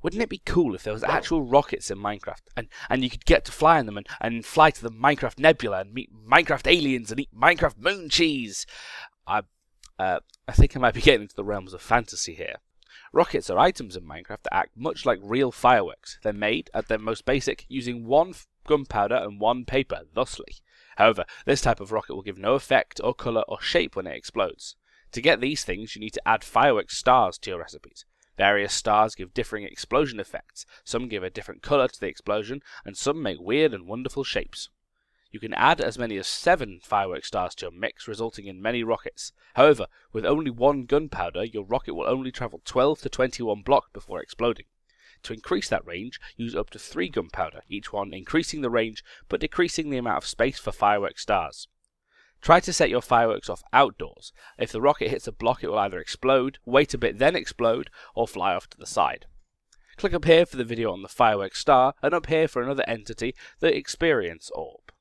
Wouldn't it be cool if there was actual rockets in Minecraft, and you could get to fly in them and fly to the Minecraft Nebula and meet Minecraft aliens and eat Minecraft moon cheese? I think I might be getting into the realms of fantasy here. Rockets are items in Minecraft that act much like real fireworks. They're made, at their most basic, using 1 gunpowder and 1 paper, thusly. However, this type of rocket will give no effect or colour or shape when it explodes. To get these things, you need to add fireworks stars to your recipes. Various stars give differing explosion effects. Some give a different colour to the explosion, and some make weird and wonderful shapes. You can add as many as 7 fireworks stars to your mix, resulting in many rockets. However, with only 1 gunpowder, your rocket will only travel 12 to 21 blocks before exploding. To increase that range, use up to 3 gunpowder, each one increasing the range but decreasing the amount of space for fireworks stars. Try to set your fireworks off outdoors. If the rocket hits a block, it will either explode, wait a bit then explode, or fly off to the side. Click up here for the video on the fireworks star, and up here for another entity, the Experience Orb.